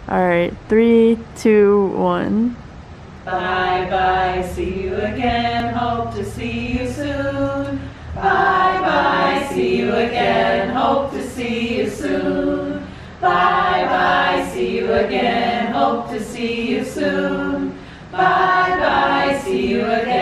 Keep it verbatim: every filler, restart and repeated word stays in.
All right, three, two, one. Bye bye, see you again, hope to see you soon. Bye bye, see you again, hope to see you soon. Bye bye, see you again, hope to see you soon. Bye bye, see you again.